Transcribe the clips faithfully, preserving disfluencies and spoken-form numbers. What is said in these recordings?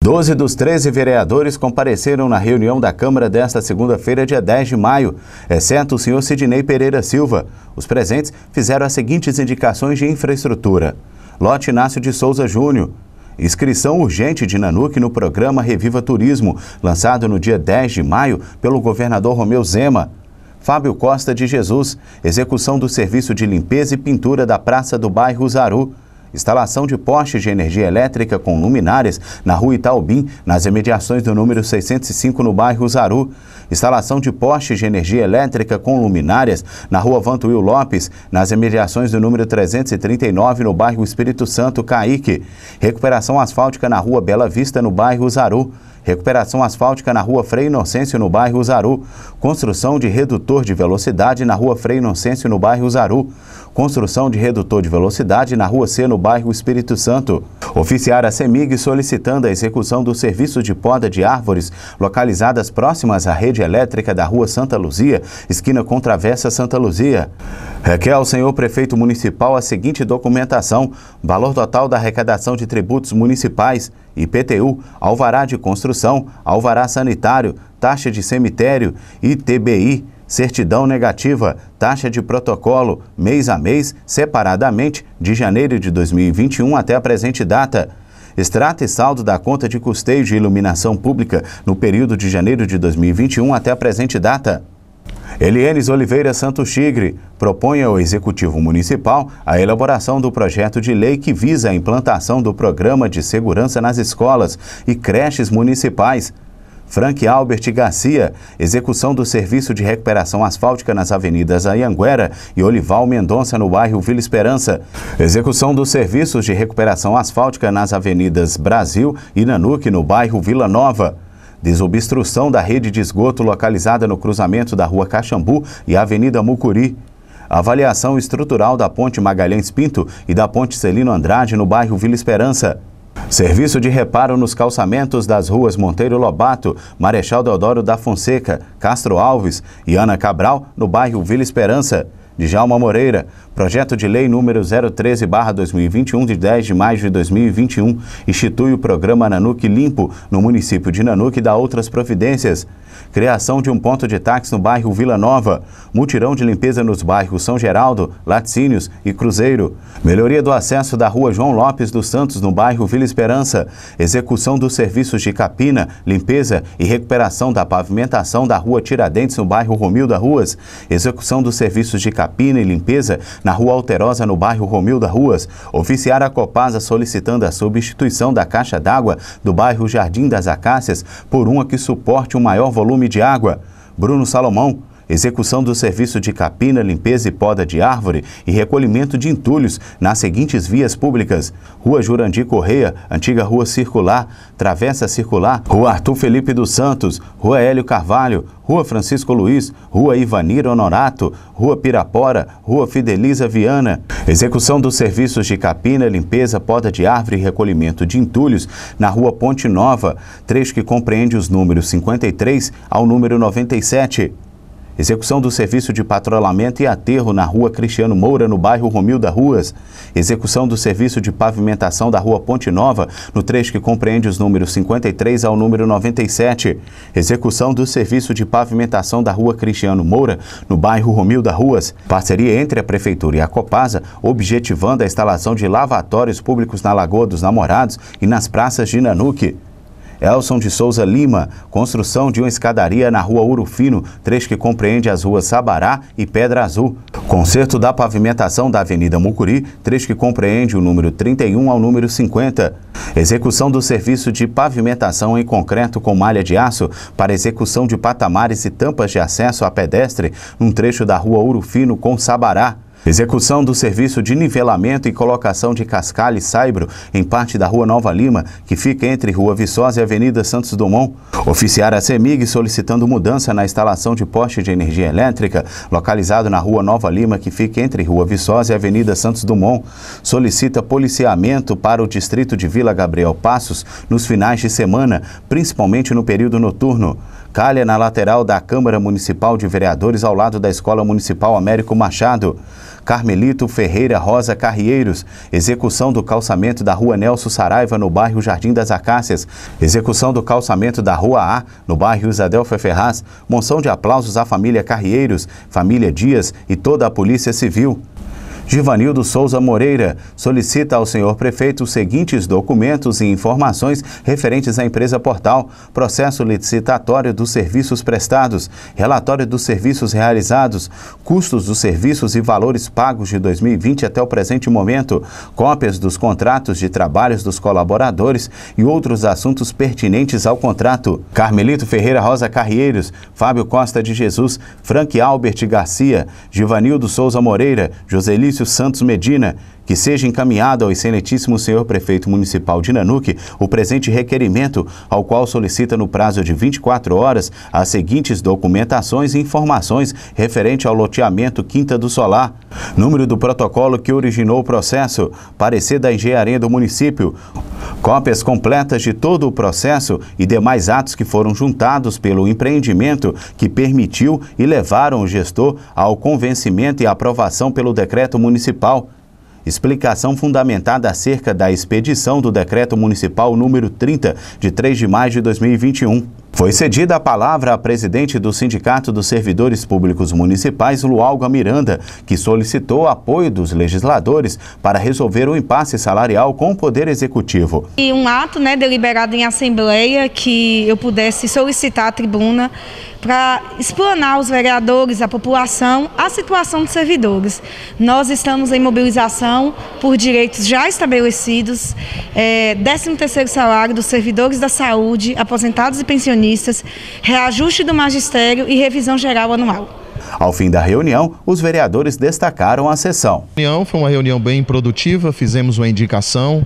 doze dos treze vereadores compareceram na reunião da Câmara desta segunda-feira, dia dez de maio, exceto o senhor Sidney Pereira Silva. Os presentes fizeram as seguintes indicações de infraestrutura. Lote Inácio de Souza Júnior. Inscrição urgente de Nanuque no programa Reviva Turismo, lançado no dia dez de maio pelo governador Romeu Zema. Fábio Costa de Jesus. Execução do serviço de limpeza e pintura da Praça do Bairro Zaru. Instalação de postes de energia elétrica com luminárias na rua Itaubim, nas imediações do número seiscentos e cinco no bairro Zaru. Instalação de postes de energia elétrica com luminárias na rua Vantuil Lopes, nas imediações do número trezentos e trinta e nove no bairro Espírito Santo, Caique. Recuperação asfáltica na rua Bela Vista, no bairro Zaru. Recuperação asfáltica na rua Frei Inocêncio, no bairro Zaru. Construção de redutor de velocidade na rua Frei Inocêncio, no bairro Zaru. Construção de redutor de velocidade na rua C, no bairro Espírito Santo. Oficiar a CEMIG solicitando a execução do serviço de poda de árvores localizadas próximas à rede elétrica da rua Santa Luzia, esquina com Travessa Santa Luzia. Requer ao senhor prefeito municipal a seguinte documentação: valor total da arrecadação de tributos municipais, I P T U, alvará de construção, alvará sanitário, taxa de cemitério, I T B I, certidão negativa, taxa de protocolo, mês a mês, separadamente, de janeiro de dois mil e vinte e um até a presente data. Extrato e saldo da conta de custeio de iluminação pública no período de janeiro de dois mil e vinte e um até a presente data. Elienes Oliveira Santos Tigre propõe ao Executivo Municipal a elaboração do projeto de lei que visa a implantação do Programa de Segurança nas escolas e creches municipais. Frank Albert Garcia, execução do serviço de recuperação asfáltica nas avenidas Anhanguera e Olival Mendonça, no bairro Vila Esperança. Execução dos serviços de recuperação asfáltica nas avenidas Brasil e Nanuque, no bairro Vila Nova. Desobstrução da rede de esgoto localizada no cruzamento da rua Caxambu e Avenida Mucuri. Avaliação estrutural da ponte Magalhães Pinto e da ponte Celino Andrade, no bairro Vila Esperança. Serviço de reparo nos calçamentos das ruas Monteiro Lobato, Marechal Deodoro da Fonseca, Castro Alves e Ana Cabral, no bairro Vila Esperança. Djalma Moreira, projeto de lei número zero treze barra dois mil e vinte e um, de dez de maio de dois mil e vinte e um, institui o programa Nanuque Limpo no município de Nanuque e dá outras providências. Criação de um ponto de táxi no bairro Vila Nova. Mutirão de limpeza nos bairros São Geraldo, Laticínios e Cruzeiro. Melhoria do acesso da rua João Lopes dos Santos, no bairro Vila Esperança. Execução dos serviços de capina, limpeza e recuperação da pavimentação da rua Tiradentes, no bairro Romilda Ruas. Execução dos serviços de capina e limpeza na rua Alterosa, no bairro Romilda Ruas. Oficiar a Copasa solicitando a substituição da caixa d'água do bairro Jardim das Acácias por uma que suporte um maior volume de água. Bruno Salomão, execução do serviço de capina, limpeza e poda de árvore e recolhimento de entulhos nas seguintes vias públicas: Rua Jurandir Correia, antiga Rua Circular, Travessa Circular, Rua Arthur Felipe dos Santos, Rua Hélio Carvalho, Rua Francisco Luiz, Rua Ivanir Honorato, Rua Pirapora, Rua Fideliza Viana. Execução dos serviços de capina, limpeza, poda de árvore e recolhimento de entulhos na Rua Ponte Nova, trecho que compreende os números cinquenta e três ao número noventa e sete. Execução do serviço de patrulhamento e aterro na rua Cristiano Moura, no bairro Romilda Ruas. Execução do serviço de pavimentação da rua Ponte Nova, no trecho que compreende os números cinquenta e três ao número noventa e sete. Execução do serviço de pavimentação da rua Cristiano Moura, no bairro Romilda Ruas. Parceria entre a Prefeitura e a Copasa, objetivando a instalação de lavatórios públicos na Lagoa dos Namorados e nas praças de Nanuque. Elson de Souza Lima, construção de uma escadaria na rua Ouro Fino, trecho que compreende as ruas Sabará e Pedra Azul. Conserto da pavimentação da Avenida Mucuri, trecho que compreende o número trinta e um ao número cinquenta. Execução do serviço de pavimentação em concreto com malha de aço para execução de patamares e tampas de acesso a pedestre num trecho da rua Ouro Fino com Sabará. Execução do serviço de nivelamento e colocação de cascalho e saibro em parte da Rua Nova Lima, que fica entre Rua Viçosa e Avenida Santos Dumont. Oficiar a CEMIG solicitando mudança na instalação de poste de energia elétrica localizado na Rua Nova Lima, que fica entre Rua Viçosa e Avenida Santos Dumont. Solicita policiamento para o distrito de Vila Gabriel Passos nos finais de semana, principalmente no período noturno. calha na lateral da Câmara Municipal de Vereadores ao lado da Escola Municipal Américo Machado. Carmelito Ferreira Rosa Carrieiros, execução do calçamento da Rua Nelson Saraiva, no bairro Jardim das Acácias, execução do calçamento da Rua A, no bairro Isadelfa Ferraz, moção de aplausos à família Carrieiros, família Dias e toda a Polícia Civil. Givanildo Souza Moreira solicita ao senhor prefeito os seguintes documentos e informações referentes à empresa Portal: processo licitatório dos serviços prestados, relatório dos serviços realizados, custos dos serviços e valores pagos de dois mil e vinte até o presente momento, cópias dos contratos de trabalhos dos colaboradores e outros assuntos pertinentes ao contrato. Carmelito Ferreira Rosa Carrieiros, Fábio Costa de Jesus, Frank Albert Garcia, Givanildo Souza Moreira, Joselício Santos Medina, que seja encaminhado ao excelentíssimo senhor prefeito municipal de Nanuque o presente requerimento, ao qual solicita no prazo de vinte e quatro horas as seguintes documentações e informações referente ao loteamento Quinta do Solar: número do protocolo que originou o processo, parecer da engenharia do município, cópias completas de todo o processo e demais atos que foram juntados pelo empreendimento que permitiu e levaram o gestor ao convencimento e aprovação pelo decreto municipal. Explicação fundamentada acerca da expedição do Decreto Municipal número trinta, de três de maio de dois mil e vinte e um. Foi cedida a palavra à presidente do Sindicato dos Servidores Públicos Municipais, Lualga Miranda, que solicitou apoio dos legisladores para resolver o impasse salarial com o Poder Executivo. E um ato, né, deliberado em Assembleia que eu pudesse solicitar a tribuna para explanar aos vereadores, à população, a situação dos servidores. Nós estamos em mobilização por direitos já estabelecidos, é, décimo terceiro salário dos servidores da saúde, aposentados e pensionistas, reajuste do magistério e revisão geral anual. Ao fim da reunião, os vereadores destacaram a sessão. A reunião foi uma reunião bem produtiva, fizemos uma indicação,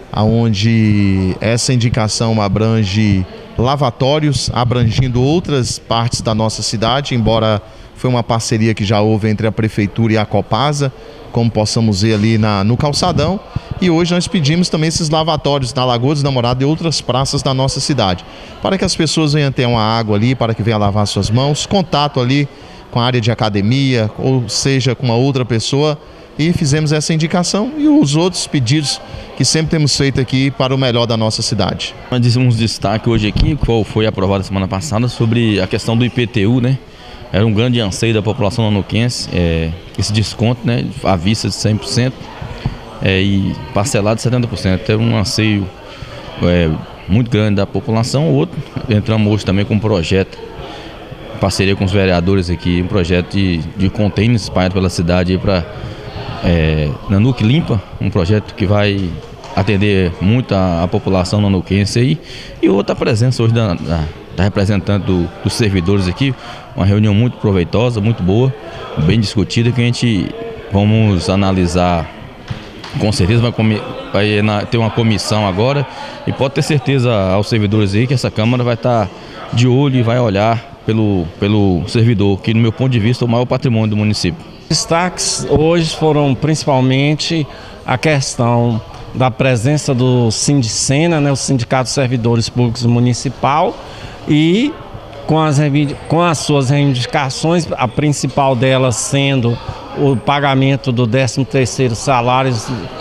onde essa indicação abrange lavatórios, abrangindo outras partes da nossa cidade, embora foi uma parceria que já houve entre a Prefeitura e a Copasa, como possamos ver ali na, no calçadão. E hoje nós pedimos também esses lavatórios na Lagoa dos Namorados e outras praças da nossa cidade, para que as pessoas venham ter uma água ali, para que venham lavar suas mãos, contato ali com a área de academia, ou seja, com uma outra pessoa. E fizemos essa indicação e os outros pedidos que sempre temos feito aqui para o melhor da nossa cidade. Nós dissemos um destaque hoje aqui, qual foi aprovado semana passada, sobre a questão do I P T U, né? Era um grande anseio da população nanuquense, é, esse desconto, né, à vista de cem por cento é, e parcelado de setenta por cento. Era um anseio é, muito grande da população. O outro, entramos hoje também com um projeto, em parceria com os vereadores aqui, um projeto de, de containers espalhado pela cidade para É, Nanuque Limpa, um projeto que vai atender muito a, a população nanuquense aí. E outra presença hoje da, da, da representante do, dos servidores aqui, uma reunião muito proveitosa, muito boa, bem discutida, que a gente vamos analisar, com certeza vai, comer, vai na, ter uma comissão agora, e pode ter certeza aos servidores aí que essa Câmara vai estar de olho e vai olhar pelo, pelo servidor, que no meu ponto de vista é o maior patrimônio do município. Destaques hoje foram principalmente a questão da presença do Sindicena, né, o Sindicato dos Servidores Públicos Municipal, e com as, com as suas reivindicações, a principal delas sendo o pagamento do décimo terceiro salário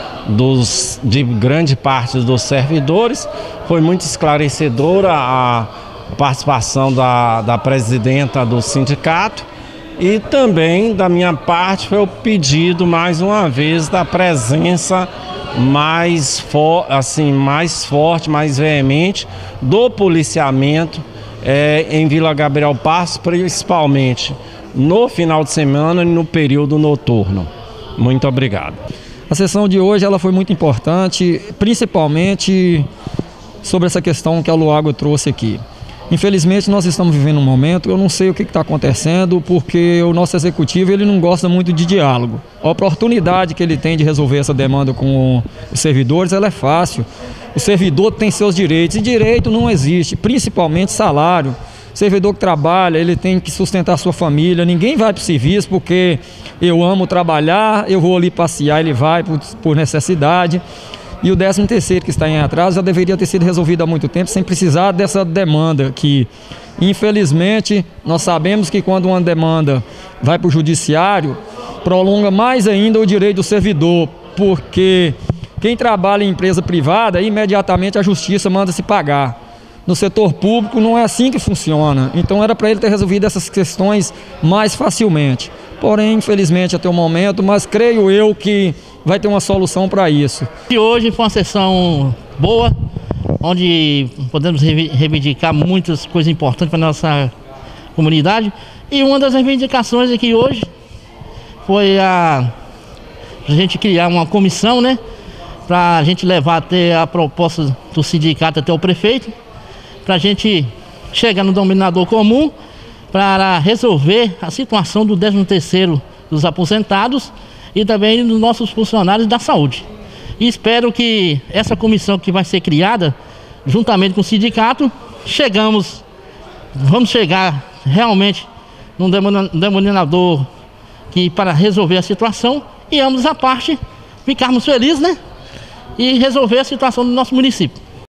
dos, de grande parte dos servidores. Foi muito esclarecedora a participação da, da presidenta do sindicato. E também, da minha parte, foi o pedido, mais uma vez, da presença mais, for, assim, mais forte, mais veemente do policiamento é, em Vila Gabriel Passos, principalmente no final de semana e no período noturno. Muito obrigado. A sessão de hoje ela foi muito importante, principalmente sobre essa questão que a Lualga trouxe aqui. Infelizmente nós estamos vivendo um momento, eu não sei o que está acontecendo, porque o nosso executivo ele não gosta muito de diálogo. A oportunidade que ele tem de resolver essa demanda com os servidores, ela é fácil. O servidor tem seus direitos, e direito não existe, principalmente salário. O servidor que trabalha, ele tem que sustentar a sua família, ninguém vai para o serviço porque eu amo trabalhar, eu vou ali passear, ele vai por, por necessidade. E o décimo terceiro, que está em atraso, já deveria ter sido resolvido há muito tempo, sem precisar dessa demanda que, infelizmente, nós sabemos que quando uma demanda vai para o judiciário, prolonga mais ainda o direito do servidor, porque quem trabalha em empresa privada, imediatamente a justiça manda se pagar. No setor público não é assim que funciona, então era para ele ter resolvido essas questões mais facilmente. Porém, infelizmente, até o momento, mas creio eu que vai ter uma solução para isso. E hoje foi uma sessão boa, onde podemos reivindicar muitas coisas importantes para a nossa comunidade. E uma das reivindicações aqui hoje foi a, a gente criar uma comissão, né, para a gente levar até a proposta do sindicato até o prefeito, para a gente chegar no denominador comum para resolver a situação do décimo terceiro dos aposentados e também dos nossos funcionários da saúde. E espero que essa comissão que vai ser criada, juntamente com o sindicato, chegamos, vamos chegar realmente num denominador que para resolver a situação e ambos a parte ficarmos felizes, né? E resolver a situação do nosso município.